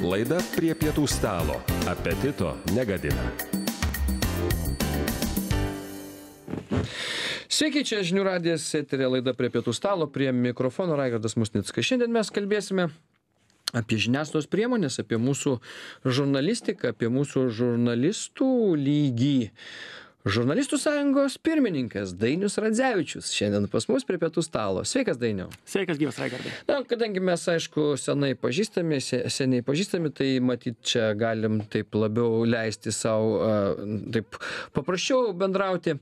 Laida prie pietų stalo. Apetito negadina. Sveiki, čia Žinių radijas, eteryje laida prie pietų stalo, prie mikrofono Raigardas Musnickas. Šiandien mes kalbėsime apie žiniasklaidos priemonės, apie mūsų žurnalistiką, apie mūsų žurnalistų lygį. Žurnalistų sąjungos pirmininkas Dainius Radzevičius šiandien pas mus prie pietų stalo. Sveikas, Dainiau. Sveikas, gyvas Raigardai. Na, kadangi mes, aišku, seniai pažįstami, tai matyt, čia galim taip labiau leisti savo, taip paprasčiau bendrauti.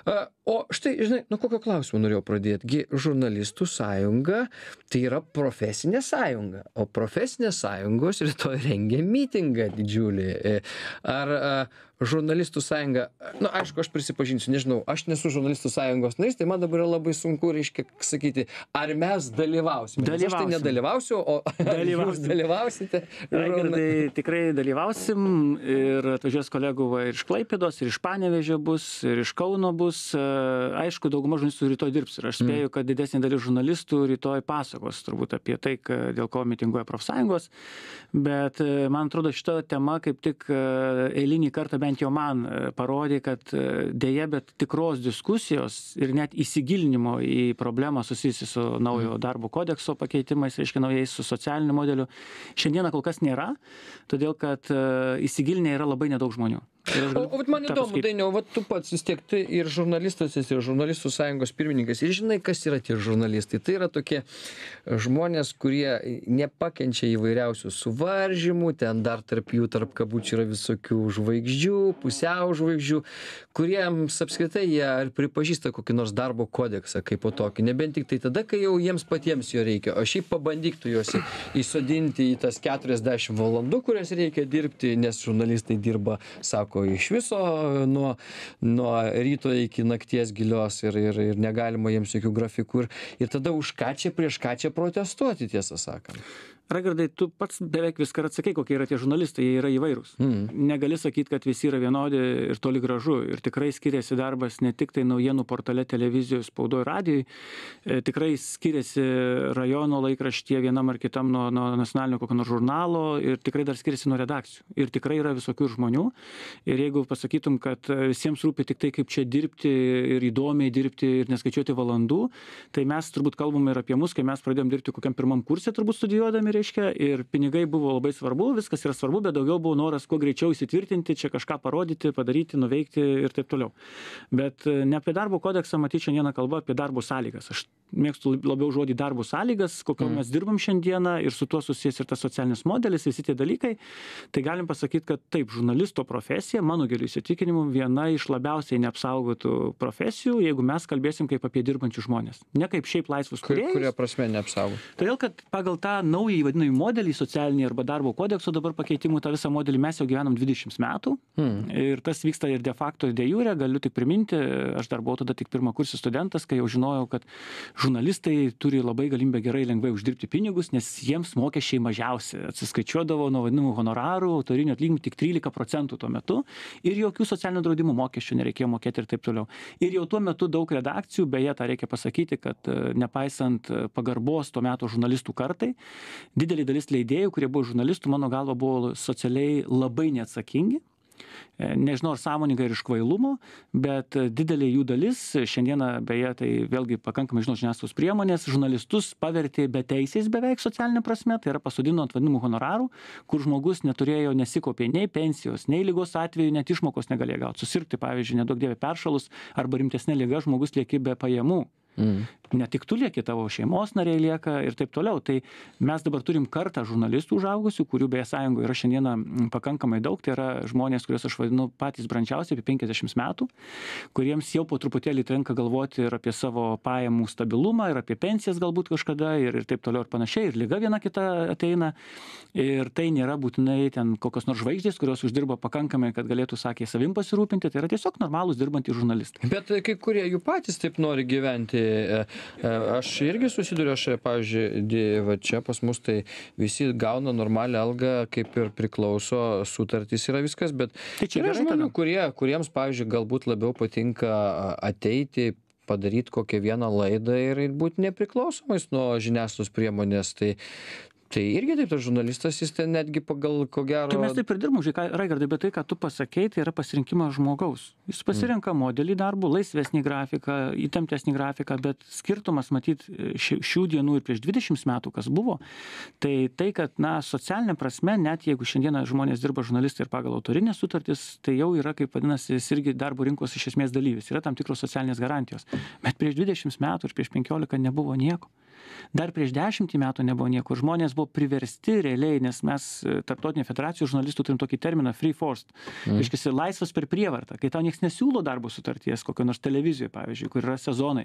O štai, žinai, nuo kokio klausimo norėjau pradėti? Gi žurnalistų sąjunga tai yra profesinė sąjunga, o profesinės sąjungos rytoj rengia mitingą didžiulį. Ar žurnalistų sąjunga, na, aišku, aš prisipažinsiu, nežinau, aš nesu žurnalistų sąjungos narys, tai man dabar yra labai sunku, reiškia, sakyti, ar mes dalyvausime. Aš tai nedalyvausiu, o jūs dalyvausite. Raigardai, tikrai dalyvausim ir atvažiuos kolegų ir iš Klaipėdos, ir iš Panevėžio bus, ir iš Kauno bus. Aišku, dauguma žurnalistų rytoj dirbs ir aš spėju, kad didesnė dalis žurnalistų rytoj pasakos turbūt apie tai, dėl ko mitinguoja profsąjungos, bet man atrodo, šita tema kaip tik eilinį kartą bent jau man parodė, kad dėja, bet tikros diskusijos ir net įsigilinimo į problemą susijusi su naujo darbo kodekso pakeitimais, reiškia naujais su socialiniu modeliu, šiandieną kol kas nėra, todėl kad įsigilinę yra labai nedaug žmonių. O man įdomu, Dainiau, tu pats vis tiek tai ir žurnalistas, ir žurnalistų sąjungos pirmininkas, ir žinai, kas yra tie žurnalistai. Tai yra tokie žmonės, kurie nepakenčia įvairiausių suvaržymų, ten dar tarp jų, tarp kabučių yra visokių žvaigždžių, pusiau žvaigždžių, kuriems apskritai jie pripažįsta kokį nors darbo kodeksą kaip po tokį, nebent tik tai tada, kai jau jiems patiems jo reikia, o šiaip pabandyk tu juos įsodinti į tas 40 valandų, kurias reikia dirbti, nes žurnalistai dirba, sako, iš viso nuo ryto iki nakties gilios ir negalima jiems jokių grafikų ir tada už ką čia, prieš ką čia protestuoti, tiesą sakant. Raigardai, tu pats beveik viską atsakai, kokie yra tie žurnalistai, jie yra įvairūs. Negali sakyti, kad visi yra vienodi ir toli gražu. Ir tikrai skiriasi darbas ne tik tai naujienų portale, televizijoje, spaudoje, radijoje, tikrai skiriasi rajono laikraštyje vienam ar kitam nuo nacionalinio kokio nors žurnalo ir tikrai dar skiriasi nuo redakcijų. Ir tikrai yra visokių žmonių. Ir jeigu pasakytum, kad visiems rūpi tik tai, kaip čia dirbti ir įdomiai dirbti ir neskaičiuoti valandų, tai mes turbūt kalbame ir apie mus, kai mes pradėjom dirbti kokiam pirmam kursė, turbūt studijuodami, reiškia, ir pinigai buvo labai svarbu, viskas yra svarbu, bet daugiau buvo noras kuo greičiau įsitvirtinti, čia kažką parodyti, padaryti, nuveikti ir taip toliau. Bet ne apie darbo kodeksą, matyt, šiandieną kalba apie darbo sąlygas. Aš mėgstu labiau žodį darbo sąlygas, kokio mes dirbam šiandieną ir su tuo susijęs ir tas socialinis modelis, visi tie dalykai. Tai galim pasakyti, kad taip, žurnalisto profesija, mano giliu įsitikinimu, viena iš labiausiai neapsaugotų profesijų, jeigu mes kalbėsim kaip apie dirbančius žmonės. Ne kaip šiaip laisvus kūrėjus. Kurie prasme neapsaugo? Todėl, kad pagal tą naują vadinamąjį modelį socialinį arba darbo kodekso dabar pakeitimų, tą visą modelį mes jau gyvenam 20 metų. Ir tas vyksta ir de facto, ir de jure, galiu tik priminti, aš dar buvau tada tik pirmakursis studentas, kai jau žinojau, kad žurnalistai turi labai galimybę gerai lengvai uždirbti pinigus, nes jiems mokesčiai mažiausi. Atsiskaičiuodavo nuo vadinamų honorarų, autorinių atlyginimų tik 13% tuo metu ir jokių socialinių draudimų mokesčių nereikėjo mokėti ir taip toliau. Ir jau tuo metu daug redakcijų, beje, tą reikia pasakyti, kad nepaisant pagarbos tuo metu žurnalistų kartai, didelė dalis leidėjų, kurie buvo žurnalistų, mano galva, buvo socialiai labai neatsakingi. Nežinau, ar sąmoningai ir iš kvailumo, bet didelė jų dalis, šiandieną, beje, tai vėlgi pakankamai žinau žiniasklaidos priemonės, žurnalistus pavertė beteisiais beveik socialinė prasme, tai yra pasodino ant vadinamų honorarų, kur žmogus neturėjo, nesikaupė nei pensijos, nei ligos atveju, net išmokos negalėjo gauti. Susirgti, pavyzdžiui, nedaug dievė peršalus arba rimtesnė liga, žmogus lieki be pajamų. Ne tik tu lieki, tavo šeimos nariai lieka ir taip toliau. Tai mes dabar turim kartą žurnalistų užaugusių, kurių beje sąjungoje yra šiandieną pakankamai daug. Tai yra žmonės, kuriuos aš vadinu patys brandžiausiai, apie 50 metų, kuriems jau po truputėlį tenka galvoti ir apie savo pajamų stabilumą, ir apie pensijas galbūt kažkada, ir taip toliau ir panašiai. Ir liga viena kita ateina. Ir tai nėra būtinai ten kokios nors žvaigždės, kurios uždirba pakankamai, kad galėtų, sakė, savim pasirūpinti. Tai yra tiesiog normalūs dirbantys žurnalistai. Bet kai kurie jų patys taip nori gyventi. Aš irgi susiduriu, pavyzdžiui, va čia pas mus tai visi gauna normalią algą, kaip ir priklauso, sutartys yra viskas, bet tai yra žmonių, kuriems, pavyzdžiui, galbūt labiau patinka ateiti, padaryti kokią vieną laidą ir būti nepriklausomais nuo žiniasklaidos priemonės. Tai Tai irgi taip, tas žurnalistas, jis ten netgi pagal, ko gero... Tai mes taip ir dirbam, žiūrėk, Raigardai, bet tai, ką tu pasakei, tai yra pasirinkimas žmogaus. Jis pasirenka modelį darbų, laisvesnį grafiką, įtemptesnį grafiką, bet skirtumas, matyt, šių dienų ir prieš 20 metų, kas buvo, tai, kad, socialinė prasme, net jeigu šiandieną žmonės dirba žurnalistai ir pagal autorinės sutartis, tai jau yra, kaip vadinasi, jis irgi darbo rinkos iš esmės dalyvis, yra tam tikros socialinės garantijos. Bet prieš 20 metų ir prieš 15 nebuvo nieko. Dar prieš 10 metų nebuvo nieko. Žmonės buvo priversti realiai, nes mes Tarptautinė federacijų žurnalistų turim tokį terminą free forced. Reiškia, laisvas per prievartą. Kai tau nieks nesiūlo darbo sutarties, kokio nors televizijoje, pavyzdžiui, kur yra sezonai.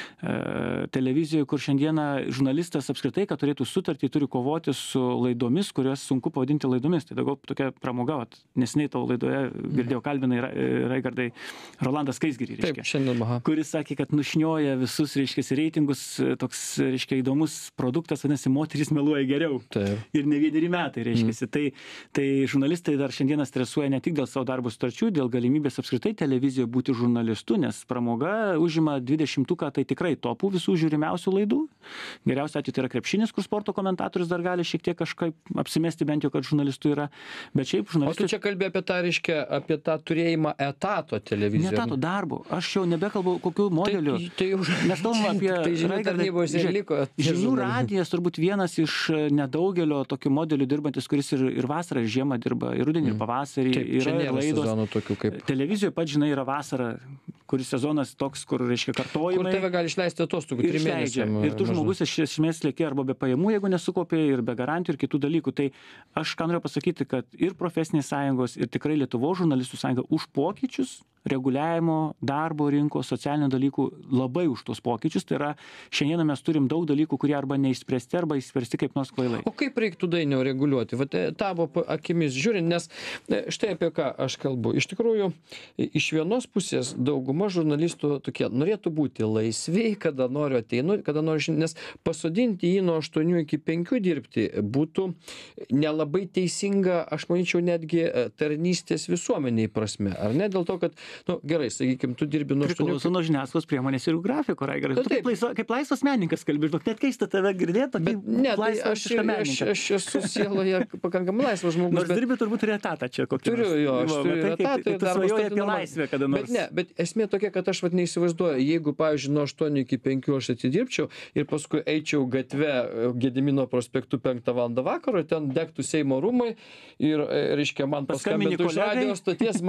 Televizijoje, kur šiandieną žurnalistas apskritai, kad turėtų sutartį, turi kovoti su laidomis, kurios sunku pavadinti laidomis. Tai daugiau tokia pramoga. Neseniai tavo laidoje girdėjau kalbinai Raigardai Rolandas Skaisgirį, kuris sakė, kad nušnioja visus, reiškia, reitingus, toks, reiškia, įdomus produktas, vadinasi, moterys meluoja geriau. Taip. Ir ne 1 metai, reiškia. Tai žurnalistai dar šiandieną stresuoja ne tik dėl savo darbo sutarčių, dėl galimybės apskritai televizijoje būti žurnalistu, nes pramoga užima 20-uką, tai tikrai topų visų žiūrimiausių laidų. Geriausia atveju tai yra krepšinis, kur sporto komentatorius dar gali šiek tiek kažkaip apsimesti, bent jau, kad žurnalistų yra. Bet šiaip žurnalistai... O tu čia kalbė apie tą, reiškia, apie tą turėjimą etato televizijoje. Ne etato, darbo. Aš jau nebekalbu kokiu modeliu. Tai už... Mes kalbame apie... Tai žinių tarnybos ir liko. Žinių radijas turbūt vienas iš nedaugelio tokių modelių dirbantis, kuris ir vasarą, ir žiemą dirba, ir rudenį, ir pavasarį. Taip, čia nėra laidos. Sezonų tokių kaip... Televizijoje pat, žinai, yra vasara, kuris sezonas toks, kur, reiškia, kartojimai. Kur tave gali išleisti atostogų 3 mėnesiam. Ir tu žmogus iš esmės lieki arba be pajamų, jeigu nesukopė, ir be garantijų, ir kitų dalykų. Tai aš ką noriu pasakyti, kad ir profesinės sąjungos, ir tikrai Lietuvos žurnalistų sąjunga už pokyčius, reguliavimo, darbo rinkos, socialinių dalykų, labai už tos pokyčius. Tai yra, šiandieną mes turim daug dalykų, kurie arba neišspręsti, arba išspręsti kaip nors kvailai. O kaip reiktų Dainiau reguliuoti? Vat tavo akimis žiūrint, nes štai apie ką aš kalbu. Iš tikrųjų, iš vienos pusės dauguma žurnalistų tokie norėtų būti laisvi, kada noriu ateinu, kada noriu, nes pasodinti jį nuo 8 iki 5 dirbti būtų nelabai teisinga, aš manyčiau, netgi tarnystės visuomeniai prasme. Ar ne? Dėl to, kad gerai, sakykime, tu dirbi nuo 8. Priklauso nuo žiniasklaidos priemonės ir grafiko, Raigardai. Tu kaip laisvas menininkas kalbi, net keista tave girdėti, tokį laisvasišką menininką. Aš esu sieloje pakankamai laisvas žmogus. Nors dirbi turbūt ir etatą čia kokį. Turiu, jo, aš turiu etatą. Tu svajoji apie laisvę kada nors. Bet esmė tokia, kad aš neįsivaizduoju, jeigu, pavyzdžiui, nuo 8 iki 5 aš atidirbčiau ir paskui eičiau gatve Gedimino prospektu 5 val. Vakaro, ten degtų Seimo rūmai ir, reiškia, man paskambintų iš radijos stoties,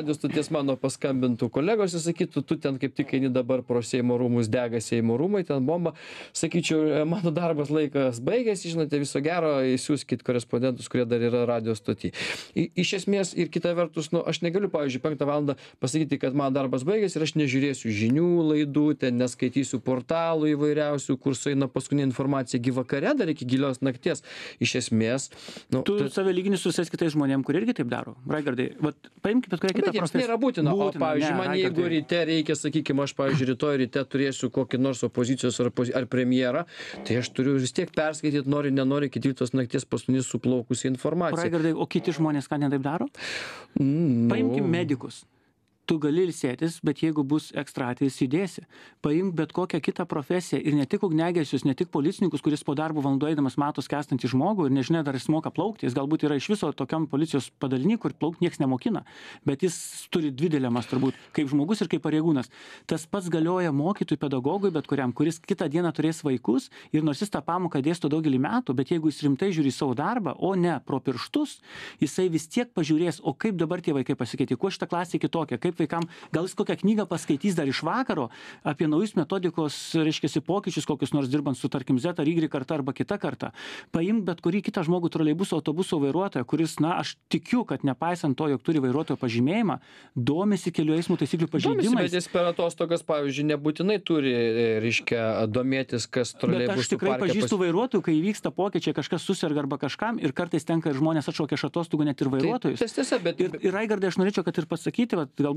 mano paskambintų kolegos ir sakytų, tu ten kaip tik eini dabar pro Seimo rūmus, dega Seimo rūmai, ten bomba. Sakyčiau, mano darbas laikas baigėsi, žinote, viso gero, įsiųskit korespondentus, kurie dar yra radijos stoty. Iš esmės ir kita vertus, aš negaliu, pavyzdžiui, 5 val. Pasakyti, kad mano darbas baigėsi ir aš nežiūrėsiu žinių laidų, ten neskaitysiu portalų įvairiausių, kur sueina paskutinė informacija gi vakare, dar iki gilios nakties. Iš esmės... Tu save lygini su visais kitais žmonėm, kurie irgi taip daro. Raigardai, paimkite bet kurią kitą profesiją. Nėra būtina. O, pavyzdžiui, man jeigu ryte reikia, sakykime, aš, pavyzdžiui, rytoj ryte turėsiu kokį nors opozicijos ar premjerą, tai aš turiu vis tiek perskaityti, nenori iki 12 nakties paskutinį suplaukusi informaciją. Raigardai, o kiti žmonės ką netaip daro? Paimkim medikus. Tu gali ilsėtis, bet jeigu bus ekstra atvejis, judėsi. Paimk bet kokią kitą profesiją ir ne tik ugniagesius, ne tik policininkus, kuris po darbo valandų eidamas mato skęstantį žmogų ir nežinia, dar jis moka plaukti. Jis galbūt yra iš viso tokiam policijos padaliny, kur plaukti nieks nemokina, bet jis turi 2 dilemas turbūt, kaip žmogus ir kaip pareigūnas. Tas pats galioja mokytojui, pedagogui, bet kuriam, kuris kitą dieną turės vaikus ir nors jis tą pamoką dėsto daugelį metų, bet jeigu jis rimtai žiūri savo darbą, o ne pro pirštus, jisai vis tiek pažiūrės, o kaip dabar tie vaikai pasikeitė, kuo šita klasė kitokia, kaip vaikam, gal jis kokią knygą paskaitys dar iš vakaro apie naujus metodikos, reiškia, pokyčius, kokius nors dirbant su, tarkim, Z ar Y karta arba kita karta. Paimk bet kurį kitą žmogų troleibuso, autobuso vairuotoją, kuris, aš tikiu, kad nepaisant to, jog turi vairuotojo pažymėjimą, domisi kelių eismo taisyklių pažeidimais. Domisi, bet jis per atostogas, pavyzdžiui, nebūtinai turi, reiškia, domėtis, kas troleibusų parke. Bet aš tikrai pažįstu vairuotojų, kai vyksta pokyčiai, kažkas suserga arba kažkam ir kartais tenka ir žmonės atšaukia iš atostogų net ir vairuotojus. Tai tiesa, bet... Ir Raigardai, aš norėčiau, kad ir pasakyti, galbūt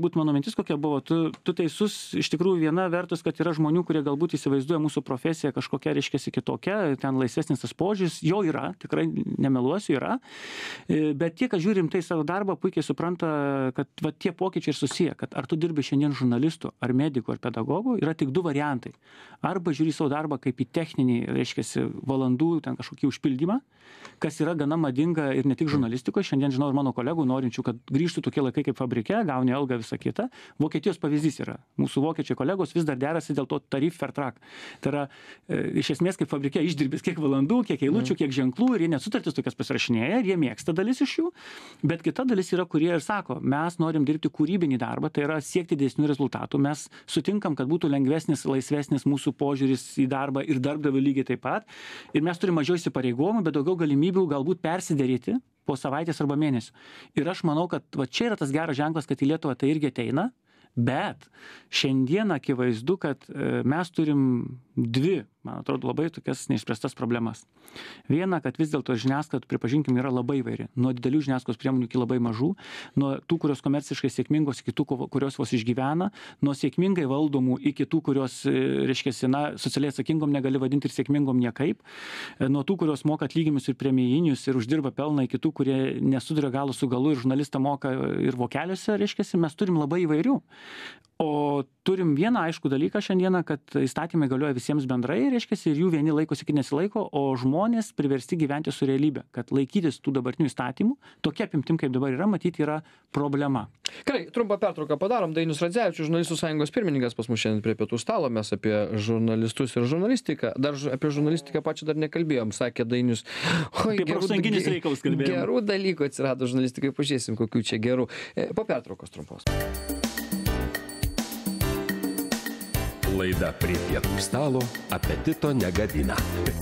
turbūt mano mintis kokia buvo, tu teisus, iš tikrųjų viena vertus, kad yra žmonių, kurie galbūt įsivaizduoja mūsų profesiją kažkokia, reiškiasi kitokia, ten laisvesnis tas požiūris, jo yra, tikrai nemeluosiu, yra, bet tie, kas žiūrim tai savo darbą, puikiai supranta, kad va, tie pokyčiai ir susiję, kad ar tu dirbi šiandien žurnalistu, ar mediku, ar pedagogu, yra tik du variantai. Arba žiūri savo darbą kaip į techninį, reiškiasi, valandų, ten kažkokį užpildymą, kas yra gana madinga ir ne tik žurnalistikoje. Šiandien žinau ir mano kolegų norinčių, kad grįžtų tokie laikai kaip fabrike, gauni algą visą kitą. Vokietijos pavyzdys yra. Mūsų vokiečiai kolegos vis dar derasi dėl to tarif-vertrag. Tai yra iš esmės kaip fabrike išdirbis kiek valandų, kiek eilučių, kiek ženklų ir jie net sutartis tokias pasirašinėja ir jie mėgsta dalis iš jų. Bet kita dalis yra, kurie ir sako, mes norim dirbti kūrybinį darbą, tai yra siekti didesnių rezultatų. Mes sutinkam, kad būtų lengvesnis, laisvesnis mūsų požiūris į darbą ir darbdavių lygiai taip pat. Ir mes turime mažiau įsipareigojimų, bet daugiau galimybių galbūt persiderėti po savaitės arba mėnesių. Ir aš manau, kad va, čia yra tas geras ženklas, kad į Lietuvą tai irgi ateina, bet šiandien akivaizdu, kad mes turim dvi, man atrodo, labai tokias neišspręstas problemas. Viena, kad vis dėlto žiniasklaida, pripažinkim, yra labai įvairi. Nuo didelių žiniasklaidos priemonių iki labai mažų, nuo tų, kurios komerciškai sėkmingos, iki tų, kurios vos išgyvena, nuo sėkmingai valdomų iki tų, kurios, reiškiasi, socialiai atsakingom negali vadinti ir sėkmingom niekaip, nuo tų, kurios moka atlyginimus ir premijinius ir uždirba pelną, iki tų, kurie nesuduria galo su galu ir žurnalistą moka ir vokeliuose, reiškiasi, mes turim labai įvairių. O turim vieną aišku dalyką šiandieną, kad įstatymai galioja visiems bendrai, reiškiasi, ir jų vieni laikosi, kiti nesilaiko, o žmonės priversti gyventi su realybė, kad laikytis tų dabartinių įstatymų, tokia apimtim, kaip dabar yra, matyti yra problema. Gerai, trumpą pertrauką padarom. Dainius Radzevičius, žurnalistų sąjungos pirmininkas pas mus šiandien prie pietų stalo, mes apie žurnalistus ir žurnalistiką, dar apie žurnalistiką pačią dar nekalbėjom, sakė Dainius. Apie profsąjunginius reikalus kalbėjom. Gerų dalykų atsirado žurnalistikai, pažiūrėsim, kokių čia gerų. Po pertraukos trumpos. Laida prie pietų stalo apetito negadina.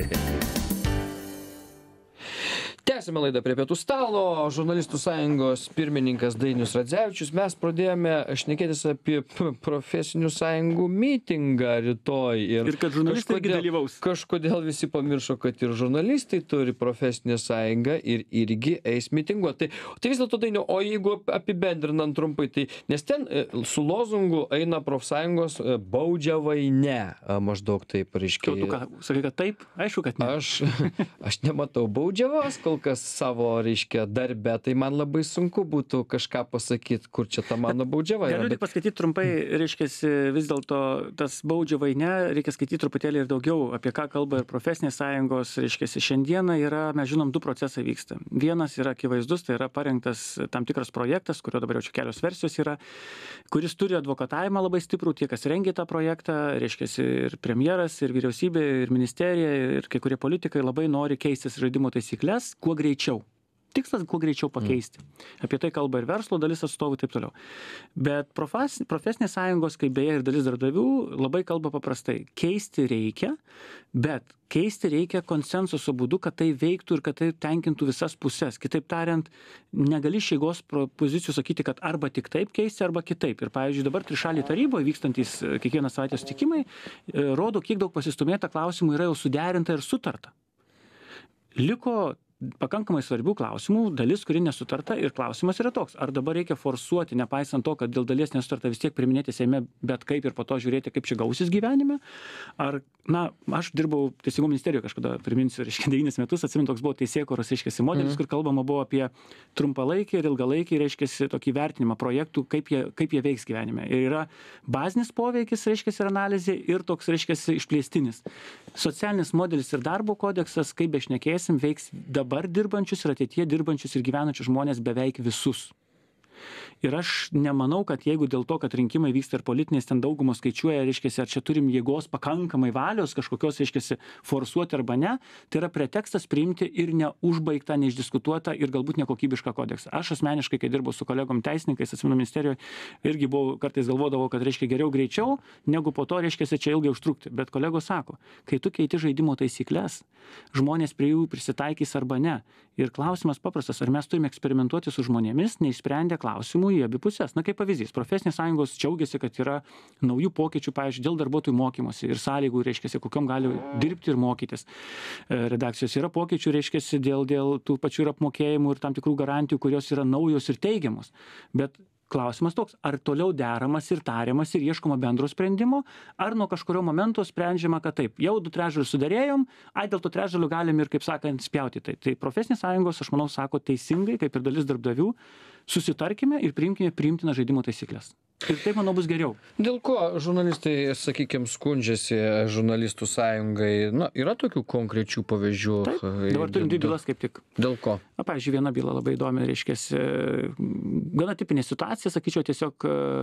Tęsime laidą prie pietų stalo. Žurnalistų sąjungos pirmininkas Dainius Radzevičius. Mes pradėjome šnekėtis apie profesinių sąjungų mitingą rytoj. Ir kad žurnalistai irgi dalyvaus. Kažkodėl visi pamiršo, kad ir žurnalistai turi profesinę sąjungą ir irgi eis mitinguoti. Tai vis dėlto, Dainiau, o jeigu apibendrinant trumpai, tai nes ten su lozungu eina profsąjungos baudžiavai ne. Maždaug taip reiškia. Tu ką, sakai, kad taip? Aišku, kad ne. Aš nematau baudžiavos kol kas savo, reiškia, darbe, tai man labai sunku būtų kažką pasakyti, kur čia ta mano baudžiava yra. Galiu tik paskaityti trumpai, reiškiasi, vis dėlto tas baudžiavai ne, reikia skaityti truputėlį ir daugiau, apie ką kalba ir profesinės sąjungos, reiškiasi, šiandieną yra, mes žinom, du procesai vyksta. Vienas yra akivaizdus, tai yra parengtas tam tikras projektas, kurio dabar jau čia kelios versijos yra, kuris turi advokatavimą labai stiprų, tie, kas rengė tą projektą, reiškiasi, ir premjeras, ir vyriausybė, ir ministerija, ir kai kurie politikai labai nori keistis žaidimo taisyklės, kuo greičiau. Tikslas kuo greičiau pakeisti. Apie tai kalba ir verslo dalis atstovų ir taip toliau. Bet profesinės sąjungos, kaip beje ir dalis darbdavių, labai kalba paprastai. Keisti reikia, bet keisti reikia konsensuso būdu, kad tai veiktų ir kad tai tenkintų visas puses. Kitaip tariant, negali iš jėgos pozicijų sakyti, kad arba tik taip keisti, arba kitaip. Ir pavyzdžiui, dabar trišalėje taryboje vykstantys kiekvieną savaitę susitikimai rodo, kiek daug pasistumėta klausimų yra jau suderinta ir sutarta. Liko pakankamai svarbių klausimų, dalis, kuri nesutarta, ir klausimas yra toks, ar dabar reikia forsuoti, nepaisant to, kad dėl dalies nesutarta, vis tiek priminėti Seime, bet kaip ir po to žiūrėti, kaip čia gausis gyvenime, ar, aš dirbau Teisingumo ministerijoje kažkada, priminsiu, reiškia 9 metus, atsimenu, toks buvo teisėkūros, reiškia, modelis, kur kalbama buvo apie trumpalaikį ir ilgalaikį, reiškia, tokį vertinimą projektų, kaip jie veiks gyvenime. Ir yra bazinis poveikis, reiškia, ir analizė, ir toks, reiškia, išplėstinis. Socialinis modelis ir darbo kodeksas, kaip bešnekėsim, veiks dabar dirbančius ir ateityje dirbančius ir gyvenančius žmonės beveik visus. Ir aš nemanau, kad jeigu dėl to, kad rinkimai vyksta ir politinės ten daugumos skaičiuoja, reiškiasi, ar čia turim jėgos pakankamai valios kažkokios, reiškiasi, forsuoti arba ne, tai yra pretekstas priimti ir neužbaigtą, neišdiskutuotą ir galbūt nekokybišką kodeksą. Aš asmeniškai, kai dirbau su kolegom teisininkais, atsimenu ministerijoje, irgi kartais galvodavau, kad reiškia geriau greičiau, negu po to, reiškiasi, čia ilgai užtrukti. Bet kolegos sako, kai tu keiti žaidimo taisyklės, žmonės prie jų prisitaikys arba ne. Ir klausimas paprastas, ar mes turime eksperimentuoti su žmonėmis, neišsprendę klausimų į abi pusės. Kaip pavyzdys, profesinės sąjungos džiaugiasi, kad yra naujų pokyčių, pavyzdžiui, dėl darbuotojų mokymosi ir sąlygų, reiškia, kokiom gali dirbti ir mokytis. Redakcijos yra pokyčių, reiškia, dėl tų pačių ir apmokėjimų ir tam tikrų garantijų, kurios yra naujos ir teigiamos. Bet klausimas toks, ar toliau deramas ir tariamas ir ieškoma bendro sprendimo, ar nuo kažkurio momento sprendžiama, kad taip, jau 2/3 sudarėjom, dėl to 3/3 galim ir, kaip sakant, spjauti. Tai profesinės sąjungos, aš manau, sako teisingai, kaip ir dalis darbdavių, susitarkime ir priimkime priimtiną žaidimo taisyklės. Ir taip, manau, bus geriau. Dėl ko žurnalistai, sakykime, skundžiasi žurnalistų sąjungai? Na, yra tokių konkrečių pavyzdžių? Taip, dabar turim 2 bylas kaip tik. Dėl ko? Na, pavyzdžiui, viena byla labai įdomi, reiškiasi, gana tipinė situacija, sakyčiau, tiesiog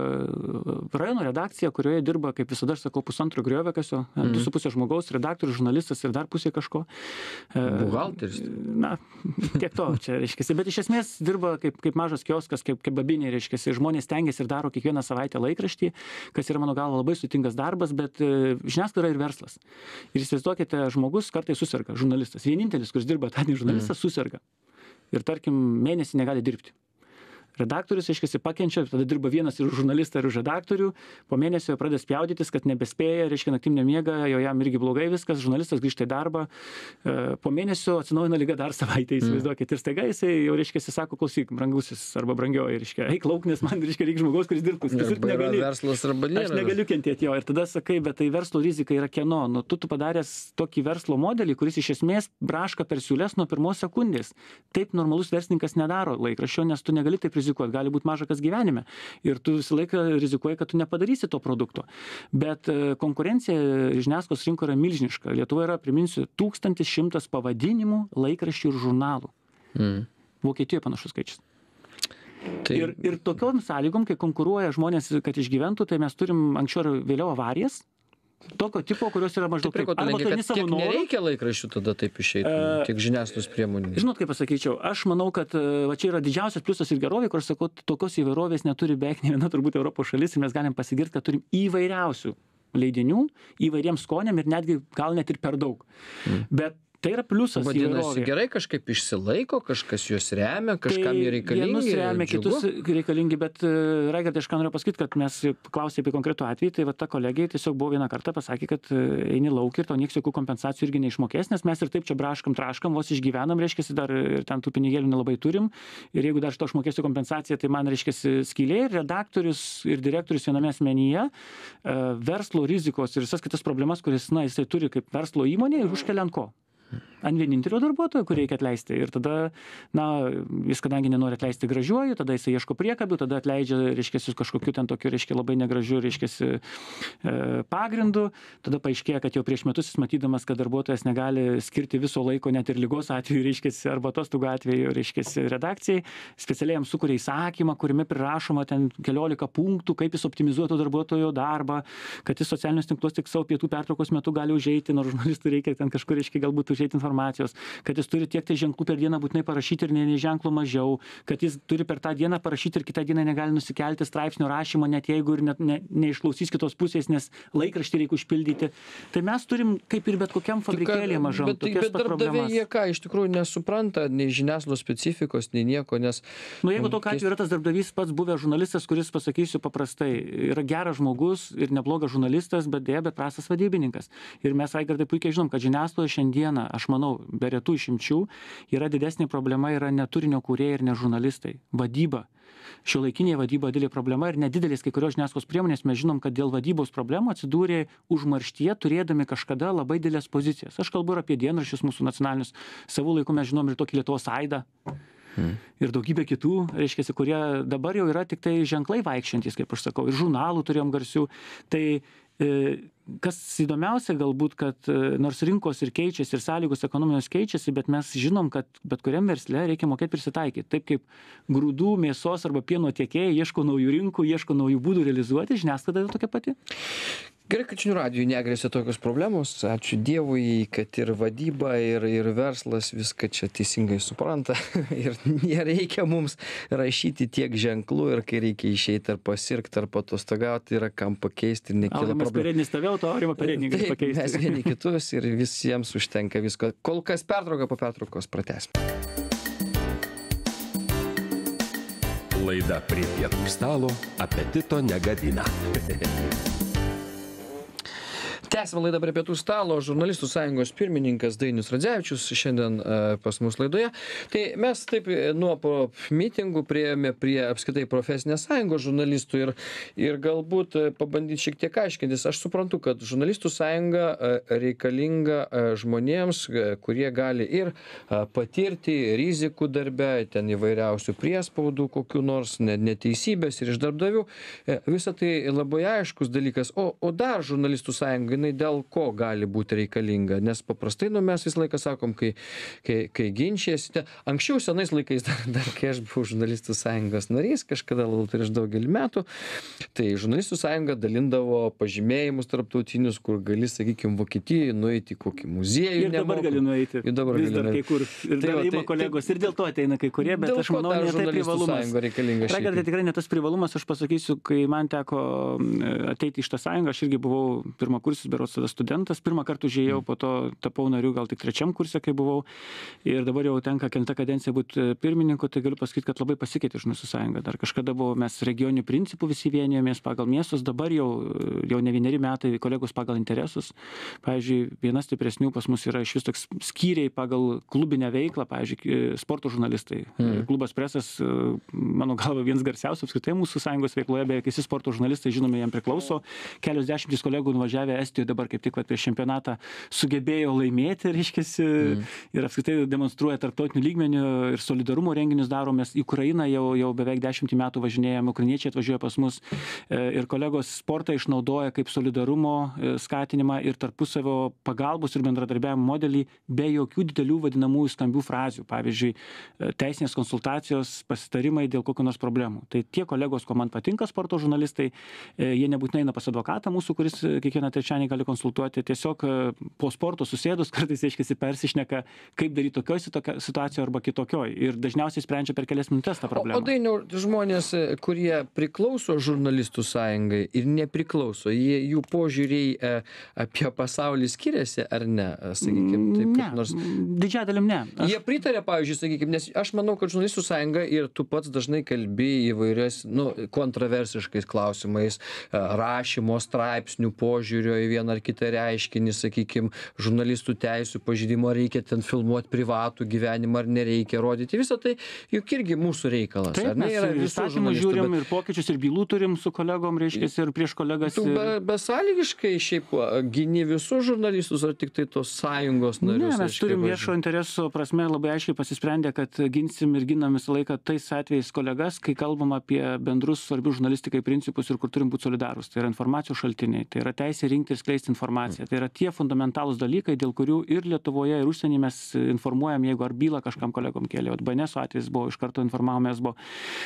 rajono redakcija, kurioje dirba, kaip visada, aš sakau, 1,5 griovekasio, 2,5 žmogaus, redaktorius, žurnalistas ir dar pusė kažko. Buhalteris? Na, tiek to čia, reiškiasi, bet iš esmės dirba kaip mažas kioskas, kaip babinė, reiškiasi, žmonės stengiasi ir daro kiekvieną savaitę laikraštį, kas yra, mano galva, labai sutingas darbas, bet žiniasklaida yra ir verslas. Ir įsivaizduokite, žmogus kartais suserga, žurnalistas. Vienintelis, kuris dirba etatinį žurnalistas, suserga. Ir tarkim, mėnesį negali dirbti. Redaktorius, reiškiasi, pakenčia, tada dirba vienas ir žurnalistą, ir redaktorių, po mėnesio pradeda spjaudytis, kad nebespėja, reiškia, naktim nemiega, jo jam irgi blogai viskas, žurnalistas grįžta į darbą, po mėnesio atsinaujina lyga dar savaitę, įsivaizduokit, ir staiga jisai jau, reiškia, sako, klausyk, brangusis arba brangioji, reiškia, eik lauk, nes man, reiškia, reikia žmogaus, kuris dirbtų, verslas arba nėra. Aš negaliu kentėti jo, ir tada sakai, bet tai verslo rizika yra kieno, nu tu padaręs tokį verslo modelį, kuris iš esmės braška per siūles nuo pirmos sekundės. Taip normalus verslininkas nedaro laikraščio, nes tu negali taip rizikuoti, gali būti maža kas gyvenime. Ir tu visą laiką rizikuoji, kad tu nepadarysi to produkto. Bet konkurencija žiniasklaidos rinkoje yra milžiniška. Lietuvoje yra, priminsiu, 1100 pavadinimų, laikraščių ir žurnalų. Vokietijoje panašus skaičius. Tai... Ir tokiom sąlygom, kai konkuruoja žmonės, kad išgyventų, tai mes turim anksčiau ir vėliau avarijas. Tokio tipo, kurios yra maždaug taip. Arba tu kiek nereikia laikraščių tada taip išeitų, tiek žiniasklaidos priemonių. Žinot, kaip pasakyčiau, aš manau, kad va čia yra didžiausias pliusas ir gerovė, kur aš sakau, tokios įvairovės neturi beveik ne viena turbūt Europos šalis ir mes galim pasigirti, kad turim įvairiausių leidinių, įvairiems skoniam ir netgi gal net ir per daug. Bet tai yra pliusas. Vadinasi, gerai kažkaip išsilaiko, kažkas juos remia, kažkam jie reikalingi. Vienus remia, kitus reikalingi, bet Raigardai, aš ką noriu pasakyti, kad mes klausė apie konkretų atvejį, tai va ta kolegija tiesiog buvo vieną kartą pasakė, kad eini lauk ir tau nieks jokių kompensacijų irgi neišmokės, nes mes ir taip čia braškam, traškam, vos išgyvenam, reiškiasi, dar ir ten tų pinigėlių nelabai turim. Ir jeigu dar šito aš mokėsiu kompensaciją, tai man reiškiasi skylė ir redaktorius ir direktorius viename asmenyje verslo rizikos ir visas kitas problemas, kuris, na, jisai turi kaip verslo įmonė ir užkelia ant ko? Ant vienintelio darbuotojo, kurį reikia atleisti. Ir tada, na, jis kadangi nenori atleisti gražiuoju, tada jisai ieško priekabių, tada atleidžia, reiškiasi, kažkokiu ten tokiu, reiškia, labai negražiu, reiškiasi, pagrindu. Tada paaiškėja, kad jau prieš metus jis matydamas, kad darbuotojas negali skirti viso laiko, net ir ligos atveju, reiškiasi, arba atostogų atveju, reiškiasi, redakcijai, specialiai jam sukuria įsakymą, kuriame prirašoma ten 14 punktų, kaip jis optimizuotų darbuotojo darbą, kad jis socialinius tinklus tik savo pietų pertraukos metu gali užeiti, nors žurnalistų reikia ten kažkur, reiškia, galbūt užeiti informacijos, kad jis turi tiek tai ženklų per dieną būtinai parašyti ir ne ženklų mažiau, kad jis turi per tą dieną parašyti ir kitą dieną negali nusikelti straipsnio rašymo, net jeigu ir neišklausys kitos pusės, nes laikraštį reikia užpildyti. Tai mes turim, kaip ir bet kokiam fabrikėlėje mažam, tokias pat problemas. Bet darbdaviai jie ką, iš tikrųjų nesupranta nei žiniasklaidos specifikos, nei nieko, nes... Nu, jeigu tokiu atveju yra tas darbdavys pats buvęs žurnalistas, kuris, pasakysiu paprastai, yra geras žmogus ir neblogas žurnalistas, bet prastas vadybininkas. Ir mes, Raigardai, puikiai žinom, kad žiniasklaidoje šiandieną, aš manau, be retų išimčių, yra didesnė problema, yra ne turinio kūrėjai ir ne žurnalistai. Vadyba. Šiuolaikinė vadyba didelė problema ir nedidelės kai kurios žiniasklaidos priemonės mes žinom, kad dėl vadybos problemų atsidūrė užmarštyje, turėdami kažkada labai didelės pozicijas. Aš kalbu ir apie dienraščius mūsų nacionalinius. Savų laikų mes žinom ir tokį Lietuvos aidą. Ir daugybė kitų, reiškia, kurie dabar jau yra tik tai ženklai vaikščiantys, kaip aš sakau, ir žurnalų turėjom garsių. Tai kas įdomiausia galbūt, kad nors rinkos ir keičiasi, ir sąlygos ekonomijos keičiasi, bet mes žinom, kad bet kuriam versle reikia mokėti prisitaikyti. Taip kaip grūdų, mėsos arba pieno tiekėjai ieško naujų rinkų, ieško naujų būdų realizuoti, žiniasklaida tokia pati. Gerai, kad žinių radijui negrėsia tokios problemos. Ačiū Dievui, kad ir vadyba, ir verslas viską čia teisingai supranta. Ir nereikia mums rašyti tiek ženklų, ir kai reikia išeiti ar pasirgti, ar patostogauti, yra kam pakeisti, nekyla problemų. Perednis tavėl, to Aurimo Perednis pakeisti. Mes vieni kitus ir visiems užtenka visko. Kol kas pertrauka, po pertraukos pratęsime. Laida Prie pietų stalo apetito negadina. Tęsime laidą prie pietų stalo. Žurnalistų sąjungos pirmininkas Dainius Radzevičius šiandien pas mus laidoje. Tai mes taip nuo mitingų priėjome prie apskritai profesinės sąjungos žurnalistų ir galbūt pabandyti šiek tiek aiškintis. Aš suprantu, kad žurnalistų sąjunga reikalinga žmonėms, kurie gali ir patirti rizikų darbe, ten įvairiausių priespaudų, kokių nors neteisybės ir iš darbdavių. Visa tai labai aiškus dalykas. O dar žurnalistų sąjunga, jinai dėl ko gali būti reikalinga? Nes paprastai mes visą laiką sakom, kai ginčiasi. Anksčiau senais laikais, dar kai aš buvau žurnalistų sąjungos narys, kažkada prieš daugelį metų, tai žurnalistų sąjunga dalindavo pažymėjimus tarptautinius, kur gali, sakykime, Vokietijoje nueiti į kokį muziejų. Ir dabar gali nueiti. Ir dabar vis dar kai kur. Ir dar ima kolegos. Ir dėl to ateina kai kurie, bet aš manau, ne tai privalumas. Raigardai, tikrai ne tas privalumas, aš pasakysiu, kai man teko ateiti iš tą sąjungą, aš irgi buvau pirmakursis, berods tada studentas, pirmą kartą užėjau, po to tapau nariu gal tik trečiam kurse, kai buvau, ir dabar jau tenka kelinta kadencija būti pirmininku, tai galiu pasakyti, kad labai pasikeitė žurnalistų sąjunga. Dar kažkada buvo mes regioninių principų visi vienijomės pagal miestus, dabar jau ne vieneri metai kolegos pagal interesus. Pavyzdžiui, vienas stipresnių pas mus yra iš vis toks skyriai pagal klubinę veiklą, pavyzdžiui, sporto žurnalistai. Klubas Presas, mano galva, vienas garsiausių apskritai mūsų sąjungos veikloje, beveik visi sporto žurnalistai, žinome, jam priklauso. Kelios dešimtys kolegų nuvažiavę Estijoje dabar kaip tik prieš čempionatą sugebėjo laimėti, reiškiasi, ir apskritai demonstruoja tarptautinių lygmenių ir solidarumo renginius daromės. Į Ukrainą jau beveik 10 metų važinėjame, ukrainiečiai atvažiuoja pas mus ir kolegos sportą išnaudoja kaip solidarumo skatinimą ir tarpusavio pagalbos ir bendradarbiavimo modelį be jokių didelių vadinamųjų skambių frazių. Pavyzdžiui, teisinės konsultacijos, pasitarimai dėl kokių nors problemų. Tai tie kolegos, ko man patinka sporto žurnalistai, jie nebūtinai eina pas advokatą mūsų, kuris kiekvieną trečiadienį gali konsultuoti, tiesiog po sporto susėdus kartais aiškiai persišneka, kaip daryti tokioj situacijoje arba kitokioj. Ir dažniausiai sprendžia per kelias minutes tą problemą. O Dainiau, žmonės, kurie priklauso žurnalistų sąjungai ir nepriklauso, jų požiūriai apie pasaulį skiriasi ar ne? Sakykime, taip, ne, nors didžiąją dalim ne. Jie pritarė, pavyzdžiui, sakykime, nes aš manau, kad žurnalistų sąjunga ir tu pats dažnai kalbi įvairias, kontroversiškais klausimais, rašymo straipsnių požiūrio į vieną ar kitą reiškinį, sakykime, žurnalistų teisų pažeidimo, reikia ten filmuoti privatų gyvenimą ar nereikia rodyti. Visą tai juk irgi mūsų reikalas. Taip, mes įstatymų žiūrim ir pokyčius ir bylų turim su kolegom, reiškia, ir prieš kolegas. Tu besąlygiškai šiaip gini visus žurnalistus ar tik tai tos sąjungos narius? Ne, mes turim viešo intereso prasme labai aiškiai pasisprendę, kad ginsim ir ginam visą laiką tais atvejais kolegas, kai kalbam apie bendrus svarbius žurnalistikai principus ir kur turim būti solidarūs. Tai yra informacijos šaltiniai, tai yra teisė rinkti ir skleisti informaciją. Tai yra tie fundamentalūs dalykai, dėl kurių ir Lietuvoje, ir užsienį mes informuojam, jeigu ar bylą kažkam kolegom kėlė. BNS atvejis buvo, iš karto informavomės buvo.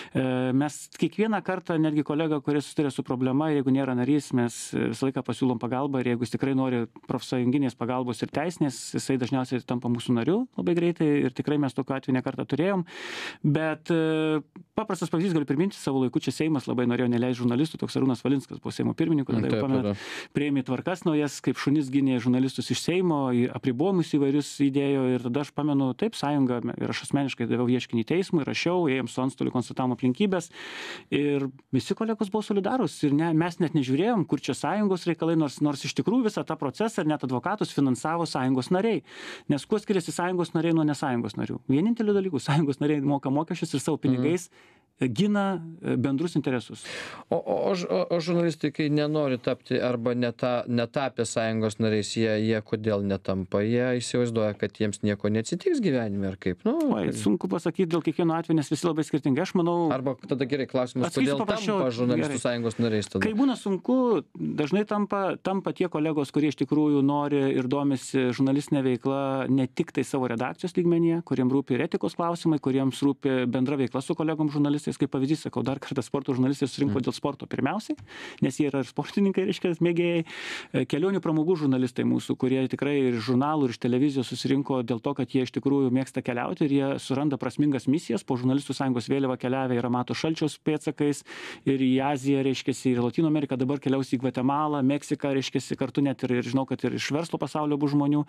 Mes kiekvieną kartą, netgi kolega, kuris susiduria su problema, jeigu nėra narys, mes visą laiką pasiūlom pagalbą ir jeigu jis tikrai nori profsąjunginės pagalbos ir teisinės, jisai dažniausiai tampa mūsų nariu labai greitai ir tikrai mes tokiu atveju ne kartą turėjom. Bet paprastas pavyzdys, galiu priminti, savo laiku čia Seimas labai norėjo neleisti žurnalistų, toks Arūnas Valinskas buvo Seimo pirmininku, tada jau pamenat, priėmė tvarkas naujas, kaip šunis gynė žurnalistus iš Seimo, apribojimus įvairius įdėjo ir tada aš pamenu, taip, sąjunga ir aš asmeniškai daviau ieškinį teismui, rašiau, ėjom su antstoliu, konstatavom aplinkybės ir visi kolegos buvo solidarūs ir mes net nežiūrėjom, kur čia sąjungos reikalai, nors iš tikrųjų visą tą procesą ir net advokatus finansavo sąjungos nariai. Nes kuo skiriasi sąjungos nariai nuo nesąjungos narių? Vienintelių dalykų, sąjungos nariai moka mokesčius ir savo pinigais gina bendrus interesus. O žurnalistai, kai nenori tapti arba netapę sąjungos nariais, jie kodėl netampa? Jie įsivaizduoja, kad jiems nieko neatsitiks gyvenime ar kaip? Sunku pasakyti dėl kiekvieno atveju, nes visi labai skirtingi. Aš manau... Arba tada gerai klausimas, kodėl tampa žurnalistų sąjungos nariais tada? Kai būna sunku, dažnai tampa tie kolegos, kurie iš tikrųjų nori ir domisi žurnalistinė veikla ne tik tai savo redakcijos lygmenyje, kuriems rūpi ir etikos klausimai, kuriems rūpi bendra veikla su kolegom žurnalistais. Kaip pavyzdys, sakau, dar kartą sporto žurnalistai surinko dėl sporto pirmiausiai, nes jie yra ir sportininkai, reiškia, mėgėjai. Kelionių pramogų žurnalistai mūsų, kurie tikrai ir žurnalų, ir iš televizijos susirinko dėl to, kad jie iš tikrųjų mėgsta keliauti ir jie suranda prasmingas misijas. Po žurnalistų sąjungos vėliava keliavę yra Mato Šalčiaus pėdsakais ir į Aziją, reiškia, ir Latino Ameriką, dabar keliaus į Gvatemalą, Meksiką, reiškia, kartu net ir žinau, kad ir iš verslo pasaulio bus žmonių.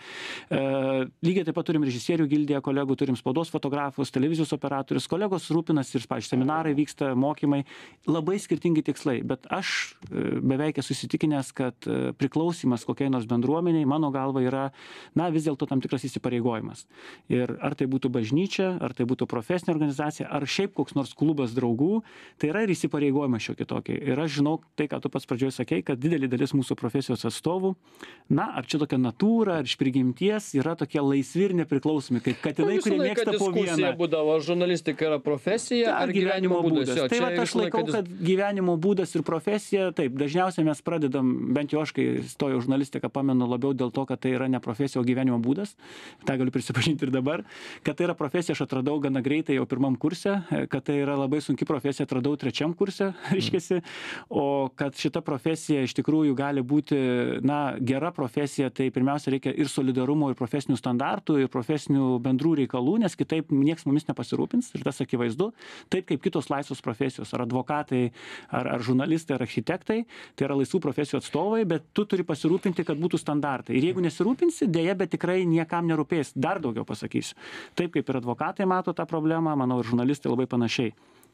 Lygiai taip pat turim režisierių gildiją kolegų, turim spaudos fotografus, televizijos operatorius, kolegos rūpinasi ir, pavyzdžiui, seminarai vyksta, mokymai, labai skirtingi tikslai, bet aš beveik esu įsitikinęs, kad priklausimas kokiai nors bendruomeniai, mano galva, yra, vis dėlto tam tikras įsipareigojimas. Ir ar tai būtų bažnyčia, ar tai būtų profesinė organizacija, ar šiaip koks nors klubas draugų, tai yra ir įsipareigojimas šiokį tokį. Ir aš žinau, tai, ką tu pats pradžioje sakei, kad didelį dalis mūsų profesijos atstovų, ar čia tokia natūra, ar iš prigimties yra tokie laisvi ir nepriklausomi, kaip katinai, kurie mėgsta po vieną. Būdavo, žurnalistika yra profesija ar gyvenimo būdas. Tai aš laikau, kad gyvenimo būdas ir profesija, taip, dažniausiai mes pradedam, bent jau aš, kai stojau žurnalistiką, pamenu labiau dėl to, kad tai yra ne profesija, o gyvenimo būdas. Ta galiu prisipažinti ir dabar, kad tai yra profesija, aš atradau gana greitai jau pirmam kurse, kad tai yra labai sunki profesija, atradau trečiam kurse, reiškiasi, o kad šita profesija iš tikrųjų gali būti, gera profesija, tai pirmiausia reikia ir solidarumo, ir profesinių standartų, ir profesinių bendrų reikalų, nes kitaip nieks mumis nepasirūpins, ir tas akivaizdu, taip kaip kitos laisvos profesijos, ar advokatai, ar žurnalistai, ar architektai, tai yra laisvų profesijų atstovai, bet tu turi pasirūpinti, kad būtų standartai. Ir jeigu nesirūpinsi, dėja, bet tikrai niekam nerūpės. Dar daugiau pasakysiu. Taip kaip ir advokatai mato tą problemą, manau, ir žurnalistai labai panašiai.